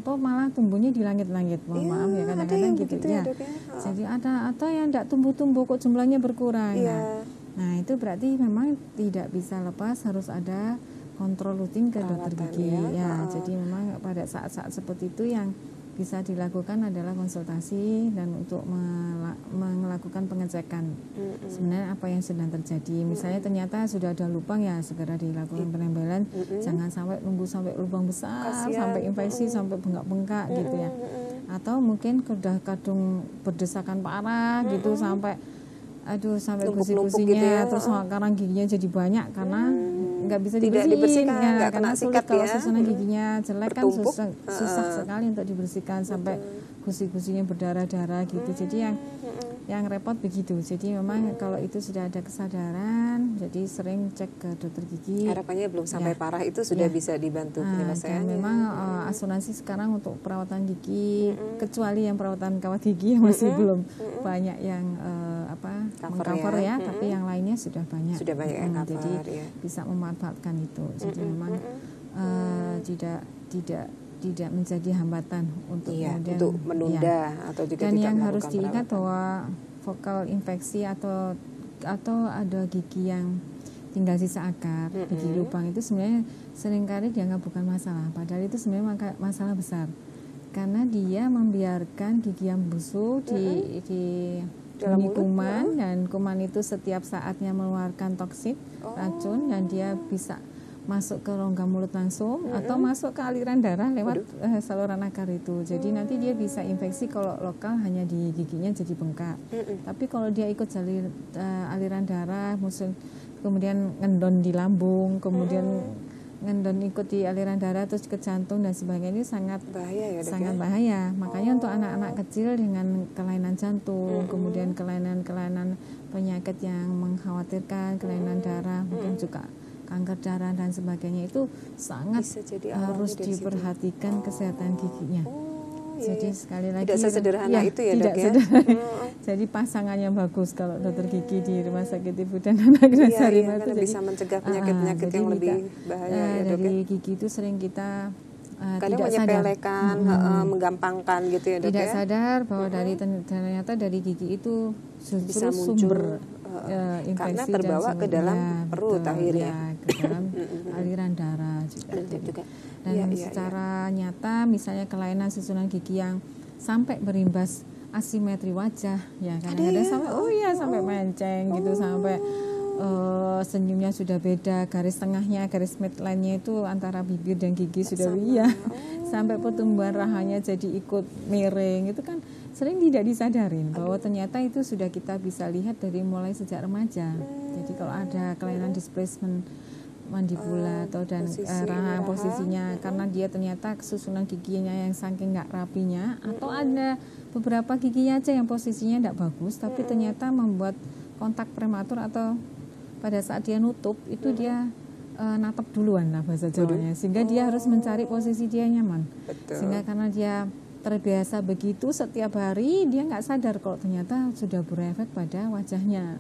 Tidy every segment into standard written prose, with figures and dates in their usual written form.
atau malah tumbuhnya di langit-langit. Mohon maaf ya kadang-kadang gitu ya. Jadi ada atau yang tidak tumbuh-tumbuh kok jumlahnya berkurang. Nah itu berarti memang tidak bisa lepas, harus ada kontrol rutin ke dokter gigi ya. Jadi memang pada saat-saat seperti itu yang bisa dilakukan adalah konsultasi dan untuk melakukan pengecekan sebenarnya apa yang sedang terjadi. Misalnya ternyata sudah ada lubang, ya segera dilakukan penempelan. Jangan sampai nunggu sampai lubang besar, sampai infeksi, sampai bengkak-bengkak gitu ya. Atau mungkin sudah kadung berdesakan parah gitu sampai sampai gusi-gusinya gitu ya. Terus sekarang giginya jadi banyak karena nggak bisa dibersihin ya, karena sulit kalau susunan giginya jelek kan susah sekali untuk dibersihkan sampai gusi-gusinya berdarah-darah gitu. Jadi yang repot begitu. Jadi memang kalau itu sudah ada kesadaran, jadi sering cek ke dokter gigi. Harapannya belum sampai parah itu sudah bisa dibantu penyelesaiannya. Dan memang asuransi sekarang untuk perawatan gigi, kecuali yang perawatan kawat gigi masih belum banyak yang mengcover ya, tapi yang lainnya sudah banyak. Sudah banyak yang cover, jadi bisa memanfaatkan itu. Jadi memang tidak menjadi hambatan untuk kemudian untuk menunda atau juga dan tidak yang harus diingat perawatan. bahwa vokal infeksi atau ada gigi yang tinggal sisa akar, gigi lubang itu sebenarnya seringkali dianggap bukan masalah, padahal itu sebenarnya masalah besar karena dia membiarkan gigi yang busuk di kuman, dan kuman itu setiap saatnya mengeluarkan toksin, racun, dan dia bisa masuk ke rongga mulut langsung atau masuk ke aliran darah lewat saluran akar itu. Jadi nanti dia bisa infeksi kalau lokal hanya di giginya jadi bengkak. Tapi kalau dia ikut aliran darah, kemudian ngendon di lambung, kemudian ngendon ikut di aliran darah terus ke jantung dan sebagainya, ini sangat bahaya ya, sangat bahaya. Makanya untuk anak-anak kecil dengan kelainan jantung, kemudian kelainan-kelainan penyakit yang mengkhawatirkan, kelainan darah, mungkin juga kanker darah dan sebagainya, itu sangat harus diperhatikan kesehatan giginya. Jadi sekali lagi tidak sesederhana itu ya, Dok ya. Jadi pasangan yang bagus kalau dokter gigi di Rumah Sakit Ibu dan Anak Nasarima itu bisa mencegah penyakit-penyakit yang lebih bahaya ya, Dok ya. Dari gigi itu sering kita kadang menyepelekan, menggampangkan gitu ya, Dok. Tidak sadar bahwa ternyata dari gigi itu bisa sumber infeksi karena terbawa ke dalam perut akhirnya, ke dalam aliran darah juga. Dan secara nyata misalnya kelainan susunan gigi yang sampai berimbas asimetri wajah ya, kadang-kadang sampai menceng gitu, sampai senyumnya sudah beda, garis tengahnya, garis midline-nya itu antara bibir dan gigi sudah sampai pertumbuhan rahanya jadi ikut miring, itu kan sering tidak disadarin bahwa ternyata itu sudah kita bisa lihat dari mulai sejak remaja. Jadi kalau ada kelainan displacement mandibula atau dan posisinya karena dia ternyata susunan giginya yang saking nggak rapinya, atau ada beberapa giginya aja yang posisinya nggak bagus tapi ternyata membuat kontak prematur, atau pada saat dia nutup itu dia natap duluan lah bahasa Jawanya, sehingga dia harus mencari posisi dia nyaman. Sehingga karena dia terbiasa begitu setiap hari, dia nggak sadar kalau ternyata sudah berefek pada wajahnya.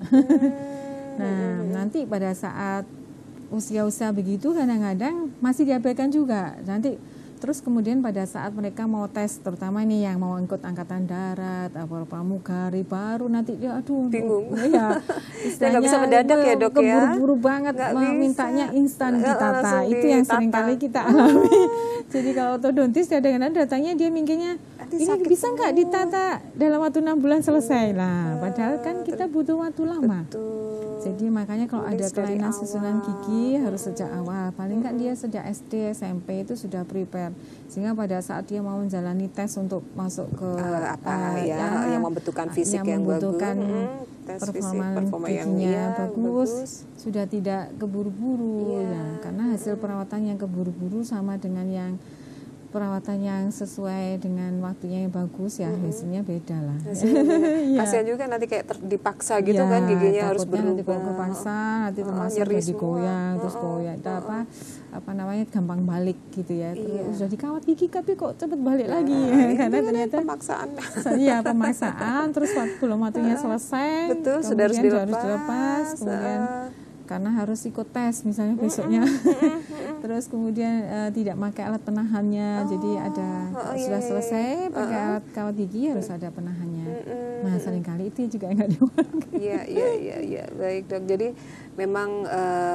Nah nanti pada saat usia-usia begitu kadang-kadang masih diabaikan juga. Nanti terus kemudian pada saat mereka mau tes, terutama ini yang mau ikut angkatan darat, pramugari, baru nanti dia bingung. Ya, nggak bisa mendadak ya, Dok ya. Keburu-buru banget mintanya instan ditata. Itu yang sering kali kita alami. Jadi kalau ortodontis kadang-kadang datangnya dia mikirnya ini bisa nggak ditata dalam waktu 6 bulan selesai lah. Padahal kan kita butuh waktu lama. Jadi makanya kalau ada kelainan susunan gigi harus sejak awal, paling nggak dia sejak SD, SMP itu sudah prepare, sehingga pada saat dia mau menjalani tes untuk masuk ke yang membutuhkan fisik yang membutuhkan bagus, performa giginya bagus, sudah tidak keburu-buru ya, karena hasil perawatan yang keburu-buru sama dengan yang perawatan yang sesuai dengan waktunya yang bagus ya, hasilnya beda lah. Kasihan juga nanti kayak dipaksa gitu kan, giginya harus berubah. Nanti kalau kepaksa, nanti termasuk jadi goyang, terus goyang, apa namanya gampang balik gitu ya. Terus sudah dikawat gigi tapi kok cepet balik lagi ya, karena ternyata pemaksaan. Iya pemaksaan, terus belum waktunya selesai, betul, sudah harus dilepas, kemudian karena harus ikut tes misalnya besoknya. terus kemudian tidak pakai alat penahannya, jadi ada sudah selesai pakai alat kawat gigi harus ada penahannya. Nah seringkali itu juga nggak dipakai. Iya, baik dok. Jadi memang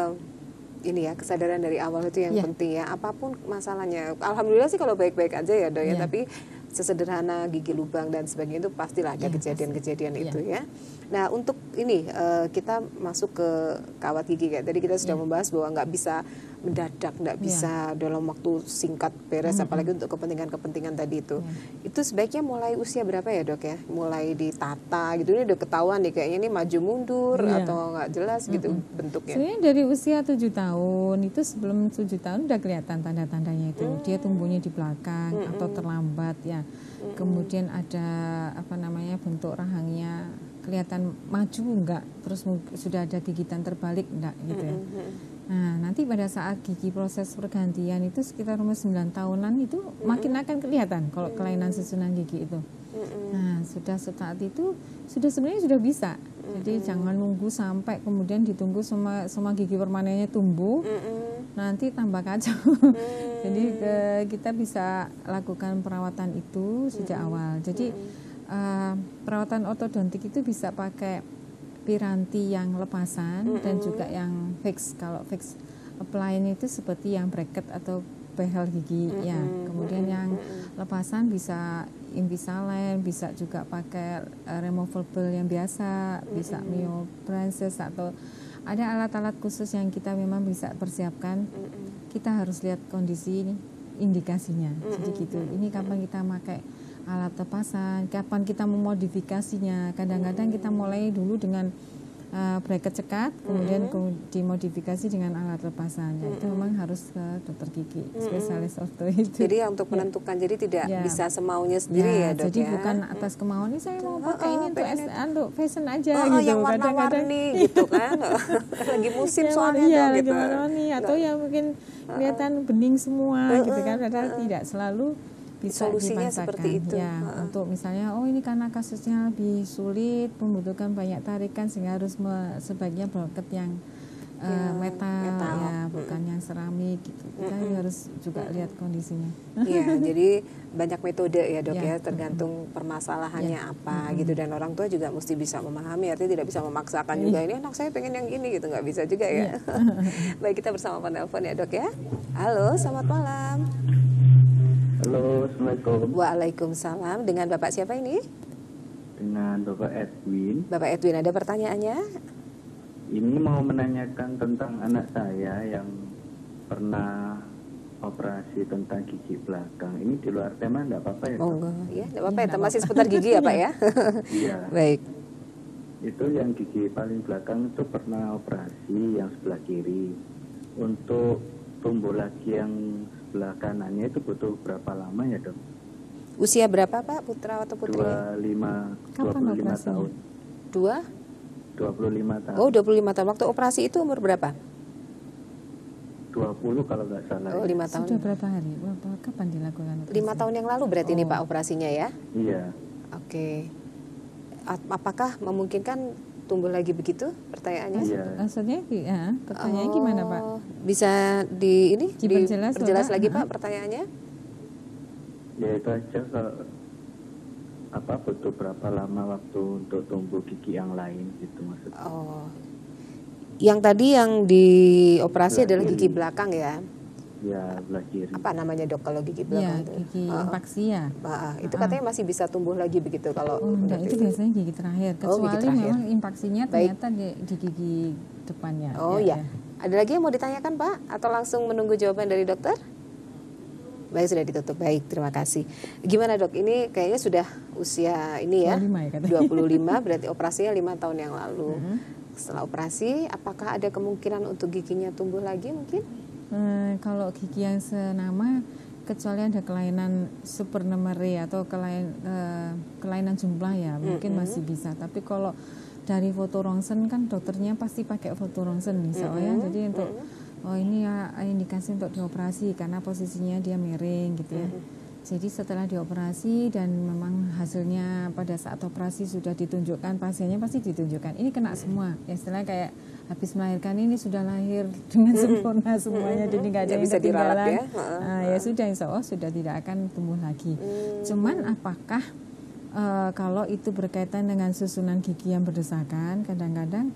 ini ya kesadaran dari awal itu yang penting ya. Apapun masalahnya, alhamdulillah sih kalau baik-baik aja ya dok ya. Tapi sesederhana gigi lubang dan sebagainya itu pastilah ada kejadian-kejadian itu ya. Nah untuk ini kita masuk ke kawat gigi kayak tadi kita sudah membahas bahwa nggak bisa mendadak, nggak bisa dalam waktu singkat beres, apalagi untuk kepentingan-kepentingan tadi itu. Itu sebaiknya mulai usia berapa ya dok ya? Mulai ditata gitu, ini udah ketahuan nih kayaknya ini maju mundur atau nggak jelas gitu bentuknya. Sebenarnya dari usia 7 tahun itu, sebelum 7 tahun udah kelihatan tanda-tandanya itu. Dia tumbuhnya di belakang atau terlambat ya. Kemudian ada bentuk rahangnya kelihatan maju enggak, terus sudah ada gigitan terbalik enggak gitu ya. Nah nanti pada saat gigi proses pergantian itu sekitar umur 9 tahunan itu makin akan kelihatan kalau kelainan susunan gigi itu. Nah sudah saat itu sebenarnya sudah bisa. Jadi jangan nunggu sampai kemudian ditunggu semua gigi permanennya tumbuh, nanti tambah kacau. Jadi kita bisa lakukan perawatan itu sejak awal. Jadi perawatan ortodontik itu bisa pakai piranti yang lepasan dan juga yang fix. Kalau fix apply itu seperti yang bracket atau behel gigi ya. Kemudian yang lepasan bisa Invisalign, bisa juga pakai removable yang biasa, bisa myobraces atau ada alat-alat khusus yang kita memang bisa persiapkan. Kita harus lihat kondisi ini, indikasinya. Jadi gitu. Ini kapan kita pakai alat lepasan, kapan kita memodifikasinya. Kadang-kadang kita mulai dulu dengan bracket cekat, kemudian dimodifikasi dengan alat lepasan. Itu memang harus ke dokter gigi, spesialis orto itu. Jadi untuk menentukan, jadi tidak bisa semaunya sendiri ya dok. Jadi bukan atas kemauan ini saya mau pakai ini untuk fashion aja gitu. Yang warna-warni gitu kan, lagi musim soalnya lagi gitu. warna-warni atau yang mungkin kelihatan bening semua gitu kan. Padahal tidak selalu bisa solusinya dipaksakan seperti itu ya. Untuk misalnya ini karena kasusnya lebih sulit, membutuhkan banyak tarikan sehingga harus sebaiknya bracket yang metal ya, bukan yang seramik gitu. Kita harus juga lihat kondisinya. Iya, jadi banyak metode ya dok ya, tergantung permasalahannya apa gitu, dan orang tua juga mesti bisa memahami, artinya tidak bisa memaksakan juga ini anak saya pengen yang ini gitu, nggak bisa juga ya. Baik, kita bersama penelpon ya dok ya. Halo, selamat malam. Halo, Assalamualaikum. Waalaikumsalam. Dengan Bapak siapa ini? Dengan Bapak Edwin. Bapak Edwin, ada pertanyaannya? Ini mau menanyakan tentang anak saya yang pernah operasi tentang gigi belakang. Ini di luar tema enggak apa-apa ya? Oh enggak, ya enggak apa-apa ya, masih seputar gigi ya Pak ya? Iya. Baik. Itu yang gigi paling belakang itu pernah operasi yang sebelah kiri. Untuk tumbuh lagi yang sebelah kanannya itu butuh berapa lama ya dok? Usia berapa Pak, putra atau putri? 25 tahun. 25 tahun. Oh 25 tahun. Waktu operasi itu umur berapa? 20 kalau nggak salah. Oh 5 tahun. Sudah berapa hari? Kapan dilakukan operasi? 5 tahun yang lalu berarti ini Pak operasinya ya? Iya. Oke. Apakah memungkinkan tumbuh lagi begitu pertanyaannya? Iya. Maksudnya pertanyaannya gimana Pak? Bisa diperjelas lagi Pak pertanyaannya? Ya itu aja, butuh berapa lama waktu untuk tumbuh gigi yang lain gitu maksudnya. Oh. Yang tadi yang dioperasi adalah gigi belakang ya? Ya, belah kiri. Apa namanya dok kalau gigi belakang? Ya, gigi impaksi ya. Itu katanya masih bisa tumbuh lagi begitu kalau enggak, itu biasanya gigi terakhir. Kecuali gigi terakhir. Memang impaksinya ternyata di gigi depannya. Oh ya. Ada lagi yang mau ditanyakan Pak? Atau langsung menunggu jawaban dari dokter? Baik, sudah ditutup. Baik, terima kasih. Gimana dok? Ini kayaknya sudah usia ini ya, 25 berarti operasinya 5 tahun yang lalu. Setelah operasi, apakah ada kemungkinan untuk giginya tumbuh lagi mungkin? Kalau gigi yang senama, kecuali ada kelainan supernumerary atau kelainan jumlah ya, mungkin masih bisa. Tapi kalau dari foto ronsen kan dokternya pasti pakai foto ronsen nih soalnya. Jadi ini ya indikasi untuk dioperasi karena posisinya dia miring gitu ya. Jadi setelah dioperasi dan memang hasilnya pada saat operasi sudah ditunjukkan, pasiennya pasti ditunjukkan. Ini kena semua. Ya istilahnya kayak habis melahirkan ini sudah lahir dengan sempurna semuanya, jadi nggak ada yang ketinggalan. Ya sudah, insya Allah sudah tidak akan tumbuh lagi. Cuman apakah kalau itu berkaitan dengan susunan gigi yang berdesakan, kadang-kadang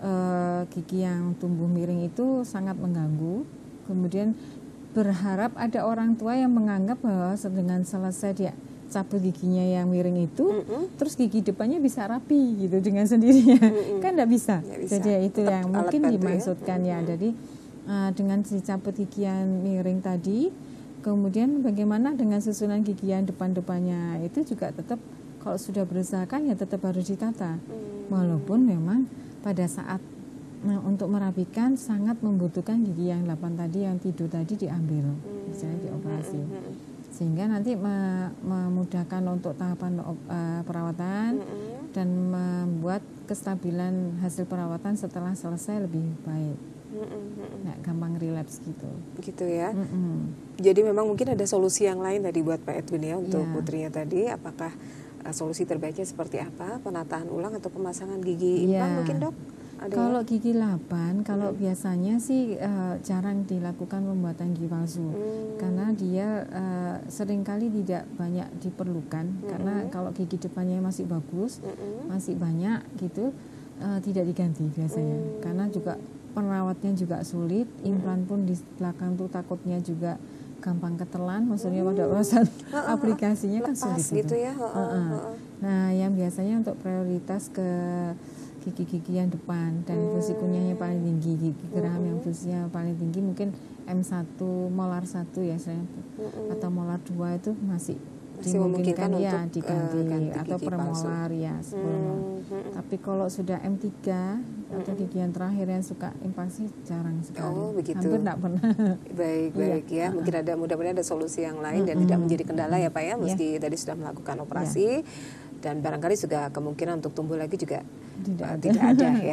gigi yang tumbuh miring itu sangat mengganggu. Kemudian berharap ada orang tua yang menganggap bahwa dengan selesai dia cabut giginya yang miring itu, terus gigi depannya bisa rapi gitu dengan sendirinya. Kan nggak bisa. Jadi itu yang mungkin dimaksudkan ya. Jadi dengan dicabut gigi yang miring tadi, kemudian bagaimana dengan susunan gigi yang depan-depannya itu juga tetap kalau sudah berdesakan ya tetap harus ditata. Walaupun memang pada saat untuk merapikan sangat membutuhkan gigi yang 8 tadi yang tidur tadi diambil, misalnya dioperasi, sehingga nanti memudahkan untuk tahapan perawatan dan membuat kestabilan hasil perawatan setelah selesai lebih baik, nggak gampang relapse gitu. Gitu ya. Jadi memang mungkin ada solusi yang lain tadi buat Pak Edwin ya untuk putrinya tadi. Apakah solusi terbaiknya seperti apa? Penataan ulang atau pemasangan gigi implan mungkin, Dok? Kalau gigi 8, kalau biasanya sih jarang dilakukan pembuatan gigi palsu, karena dia seringkali tidak banyak diperlukan, karena kalau gigi depannya masih bagus, masih banyak gitu, tidak diganti biasanya, karena juga perawatnya juga sulit, implan pun di belakang tuh takutnya juga gampang ketelan, maksudnya pada urusan aplikasinya kan sulit gitu ya. Nah, yang biasanya untuk prioritas ke gigi-gigi yang depan dan fungsi kunyahnya paling tinggi, gigi geraham yang fungsinya paling tinggi mungkin M1, molar 1 ya saya, atau molar 2 itu masih dimungkinkan ya diganti, atau premolar ya 10 molar. Tapi kalau sudah M3 atau gigi yang terakhir yang suka infeksi jarang sekali. Hampir tidak pernah. Baik ya. Mungkin ada, mudah-mudahan ada solusi yang lain dan tidak menjadi kendala ya Pak ya, meski tadi sudah melakukan operasi. Dan barangkali juga kemungkinan untuk tumbuh lagi juga tidak ada ya.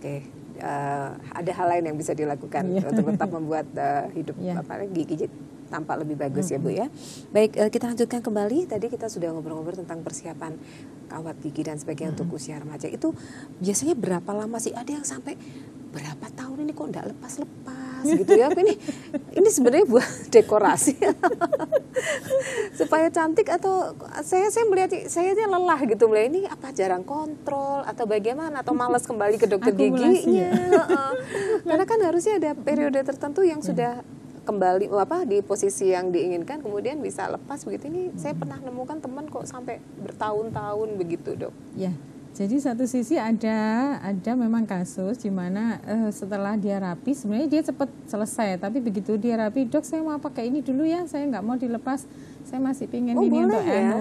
Ada hal lain yang bisa dilakukan untuk tetap membuat hidup gigi tampak lebih bagus ya Bu ya. Baik, kita lanjutkan kembali. Tadi kita sudah ngobrol-ngobrol tentang persiapan kawat gigi dan sebagainya untuk usia remaja. Itu biasanya berapa lama sih? Ada yang sampai berapa tahun ini kok enggak lepas-lepas gitu ya. Ini sebenarnya buat dekorasi supaya cantik, atau saya melihat saya aja lelah gitu melihat ini, apa jarang kontrol atau bagaimana, atau malas kembali ke dokter giginya. Karena kan harusnya ada periode tertentu yang sudah kembali di posisi yang diinginkan, kemudian bisa lepas begitu. Ini saya pernah nemukan teman kok sampai bertahun-tahun begitu, Dok. Ya. Jadi satu sisi ada memang kasus di mana setelah dia rapi sebenarnya dia cepat selesai, tapi begitu dia rapi, Dok saya mau pakai ini dulu ya, saya nggak mau dilepas, saya masih pingin ini untuk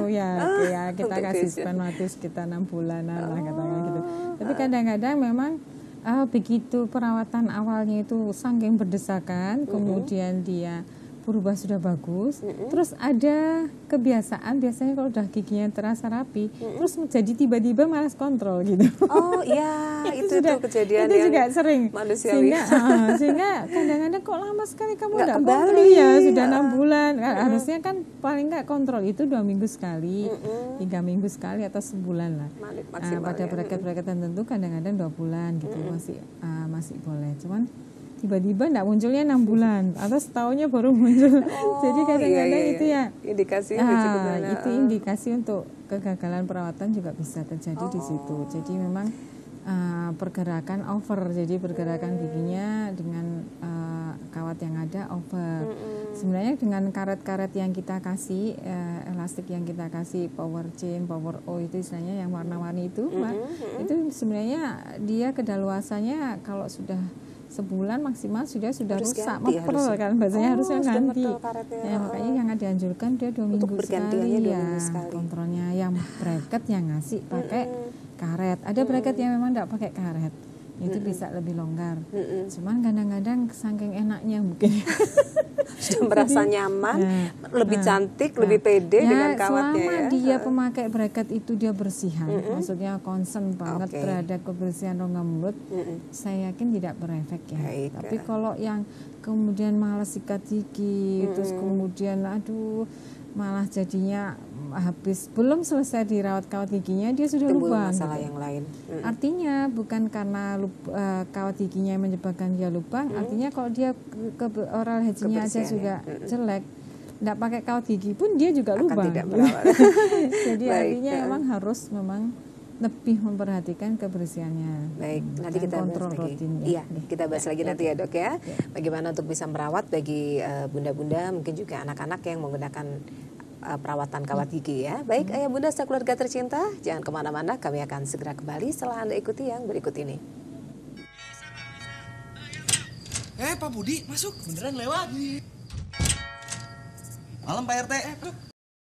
kita kasih waktu sekitar 6 bulanan lah katanya gitu. Tapi kadang-kadang memang begitu perawatan awalnya itu saking berdesakan, kemudian dia berubah sudah bagus, terus ada kebiasaan biasanya kalau udah giginya terasa rapi, terus menjadi tiba-tiba malas kontrol gitu. Oh iya, itu kejadian itu juga sering manusiawi. Sehingga kadang-kadang kok lama sekali kamu nggak kontrol ya, sudah 6 bulan. Harusnya kan paling nggak kontrol itu 2 minggu sekali, 3 minggu sekali atau sebulan lah. Pada bracket-bracket tertentu kadang-kadang 2 bulan gitu masih boleh. Cuman tiba-tiba enggak munculnya 6 bulan atau setahunnya baru muncul. Jadi kadang-kadang itu ya indikasi itu indikasi untuk kegagalan perawatan juga bisa terjadi di situ. Jadi memang pergerakan over, jadi pergerakan giginya dengan kawat yang ada over. Sebenarnya dengan karet-karet yang kita kasih, elastik yang kita kasih, power chain, power O itu istilahnya yang warna-warni itu, itu sebenarnya dia kedaluarsannya kalau sudah sebulan maksimal sudah rusak, meper kan bahasanya, harusnya ganti. Ya, makanya yang dianjurkan dia 2 minggu sekali ya kontrolnya. Yang bracket yang ngasih pakai karet. Ada bracket yang memang tidak pakai karet, itu bisa lebih longgar. Cuman kadang-kadang saking enaknya mungkin sudah merasa nyaman, lebih cantik, lebih pede dengan kawatnya. Selama dia pemakai bracket itu dia bersihan, maksudnya concern banget terhadap kebersihan rongga mulut, saya yakin tidak berefek ya. Tapi kalau yang kemudian malas sikat gigi, terus kemudian malah jadinya habis belum selesai dirawat kawat giginya dia sudah timbul lubang masalah gitu. yang lain. Artinya bukan karena kawat giginya yang menyebabkan dia lubang, artinya kalau dia ke oral hygiene aja sudah jelek, tidak pakai kawat gigi pun dia juga Akan lubang. tidak merawat. Jadi Baik, artinya memang lebih memperhatikan kebersihannya. Baik, nanti dan kita kontrol bahas lagi. rutin. Iya, kita bahas lagi nanti ya dok ya. Bagaimana untuk bisa merawat bagi bunda-bunda, mungkin juga anak-anak yang menggunakan perawatan kawat gigi ya. Baik, ayah bunda sekeluarga tercinta, jangan kemana-mana, kami akan segera kembali setelah Anda ikuti yang berikut ini. Pak Budi, masuk. Beneran lewat. Malam Pak RT. Masuk.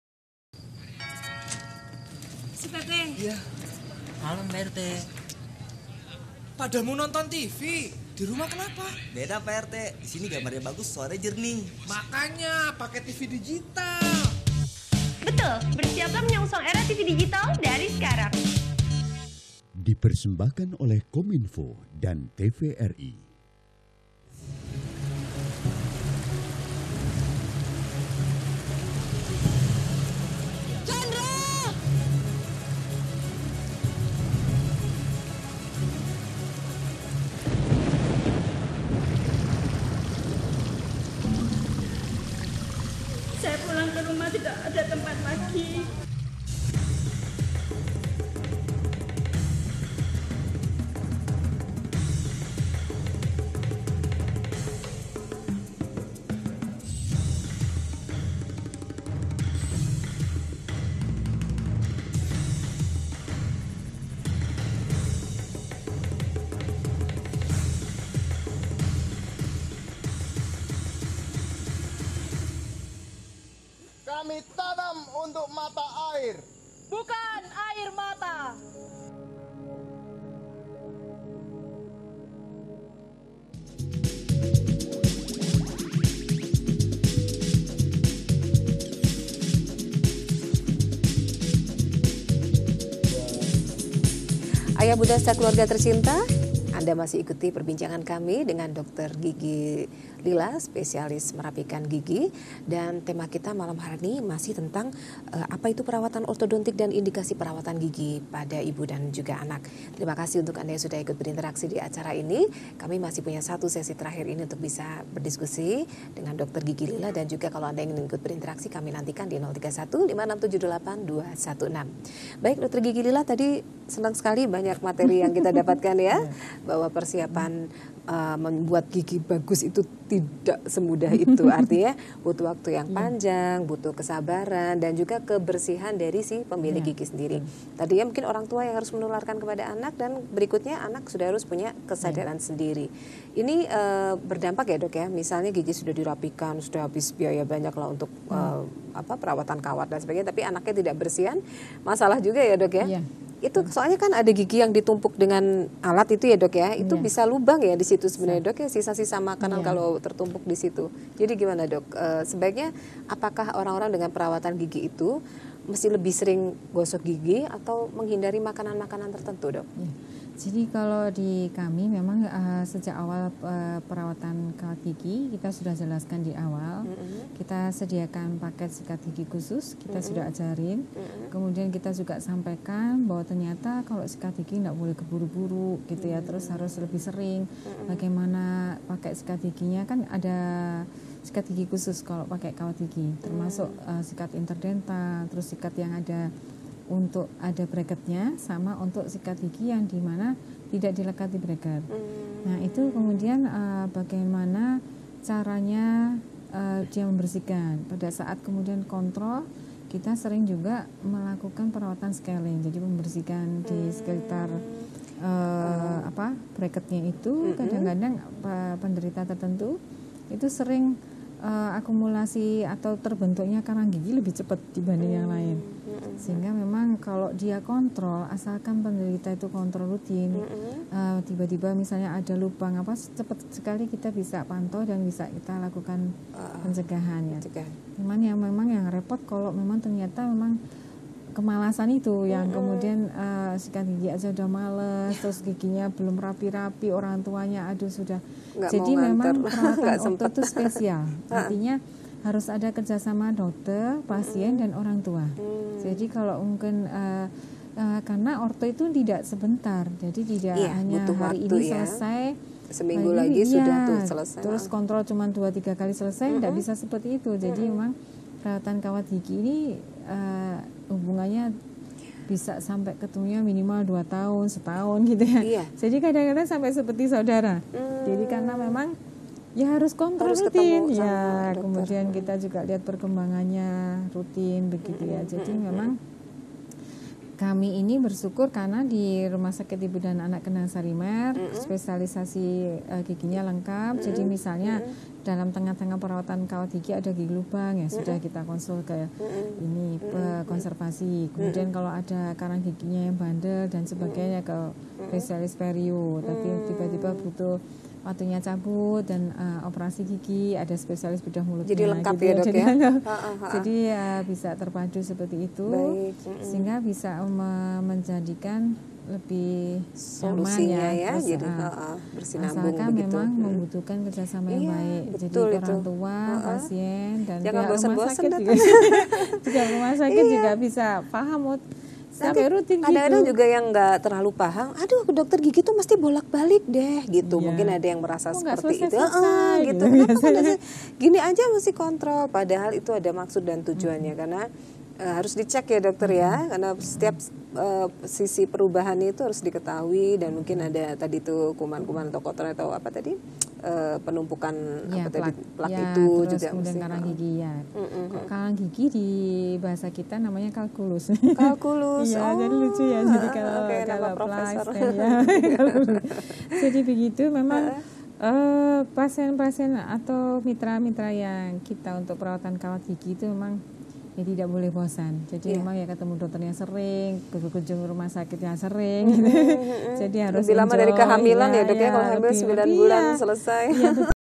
Si PT. Iya. Malam Pak RT. Pada mau nonton TV. Di rumah kenapa? Beda Pak RT. Di sini gambarnya bagus, suaranya jernih. Makanya pakai TV digital. Betul, bersiaplah menyongsong era TV digital dari sekarang. Dipersembahkan oleh Kominfo dan TVRI. Saya pulang ke rumah tidak ada tempat lagi. Kami tanam untuk mata air, Bukan air mata. Ayah bunda sekeluarga tercinta, Anda masih ikuti perbincangan kami dengan Dr. Gigi Lila, spesialis merapikan gigi, dan tema kita malam hari ini masih tentang apa itu perawatan ortodontik dan indikasi perawatan gigi pada ibu dan juga anak. Terima kasih untuk Anda yang sudah ikut berinteraksi di acara ini. Kami masih punya satu sesi terakhir ini untuk bisa berdiskusi dengan Dr. Gigi Lila, dan juga kalau Anda ingin ikut berinteraksi kami nantikan di 031 5678 216. Baik Dr. Gigi Lila, tadi senang sekali banyak materi yang kita dapatkan ya, bahwa persiapan membuat gigi bagus itu tidak semudah itu. Artinya butuh waktu yang panjang, butuh kesabaran, dan juga kebersihan dari si pemilik gigi sendiri. Tadinya mungkin orang tua yang harus menularkan kepada anak, dan berikutnya anak sudah harus punya kesadaran sendiri. Ini berdampak ya dok ya, misalnya gigi sudah dirapikan, sudah habis biaya banyak lah untuk perawatan kawat dan sebagainya, tapi anaknya tidak bersihan, masalah juga ya dok ya. Itu soalnya kan ada gigi yang ditumpuk dengan alat itu ya dok ya, itu bisa lubang ya di situ sebenarnya dok ya, sisa-sisa makanan kalau tertumpuk di situ. Jadi gimana dok, sebaiknya apakah orang-orang dengan perawatan gigi itu mesti lebih sering gosok gigi atau menghindari makanan-makanan tertentu dok? Jadi kalau di kami memang sejak awal perawatan kawat gigi kita sudah jelaskan di awal, kita sediakan paket sikat gigi khusus, kita sudah ajarin, kemudian kita juga sampaikan bahwa ternyata kalau sikat gigi tidak boleh keburu-buru gitu ya, terus harus lebih sering. Bagaimana pakai sikat giginya, kan ada sikat gigi khusus kalau pakai kawat gigi, termasuk sikat interdental, terus sikat yang ada untuk ada bracketnya, sama untuk sikat gigi yang dimana tidak dilekati bracket. Nah itu kemudian bagaimana caranya dia membersihkan. Pada saat kemudian kontrol, kita sering juga melakukan perawatan scaling, jadi membersihkan di sekitar bracketnya itu. Kadang-kadang penderita tertentu itu sering akumulasi atau terbentuknya karang gigi lebih cepat dibanding yang lain. Sehingga memang kalau dia kontrol, asalkan penderita itu kontrol rutin, tiba-tiba misalnya ada lubang cepat sekali kita bisa pantau dan bisa kita lakukan pencegahan ya. Cuman yang memang yang repot kalau memang ternyata memang kemalasan itu yang kemudian sikat gigi aja udah males, terus giginya belum rapi-rapi, orang tuanya aduh sudah. Jadi memang perawatan orto itu spesial. Artinya harus ada kerjasama dokter, pasien dan orang tua. Jadi kalau mungkin karena orto itu tidak sebentar, jadi tidak hanya hari ini selesai, seminggu lagi sudah tuh selesai. Terus kontrol cuma 2-3 kali selesai, tidak bisa seperti itu. Jadi memang perawatan kawat gigi ini hubungannya bisa sampai ketemunya minimal 2 tahun, setahun gitu ya. Jadi kadang-kadang sampai seperti saudara. Jadi karena memang ya harus kontrol rutin ya. Kemudian kita juga lihat perkembangannya rutin begitu ya. Jadi memang kami ini bersyukur karena di Rumah Sakit Ibu dan Anak Kendal Sarimer spesialisasi giginya lengkap. Jadi misalnya dalam tengah-tengah perawatan kawat gigi ada gigi lubang ya sudah kita konsul ke ini konservasi. Kemudian kalau ada karang giginya yang bandel dan sebagainya ke spesialis perio. Tapi tiba-tiba butuh waktunya cabut dan operasi gigi, ada spesialis bedah mulutnya. Jadi lengkap gitu ya dok ya. Jadi bisa terpadu seperti itu. Sehingga bisa menjadikan lebih solusinya ya, jadi bersinambung asalkan begitu. Memang membutuhkan kerjasama yang baik. Jadi orang tua, pasien dan jangan bosan-bosan juga rumah sakit juga bisa paham sampai rutin kadang-kadang juga yang nggak terlalu paham, aduh dokter gigi tuh mesti bolak-balik deh gitu. Mungkin ada yang merasa seperti itu gitu. Kenapa gini aja mesti kontrol, padahal itu ada maksud dan tujuannya. Karena harus dicek ya dokter ya, karena setiap sisi perubahan itu harus diketahui. Dan mungkin ada tadi tuh kuman-kuman atau kotoran atau apa tadi penumpukan plak itu terus juga kemudian mesti karang gigi ya. Karang gigi di bahasa kita namanya kalkulus. Kalkulus. Jadi lucu ya. Jadi kalau plak jadi begitu memang pasien-pasien atau mitra-mitra yang kita untuk perawatan kawat gigi itu memang ya tidak boleh bosan. Jadi memang ya ketemu dokternya sering, kunjung rumah sakitnya sering. Jadi harus lebih lama dari kehamilan ya dok ya, kalau hamil 9 bulan selesai.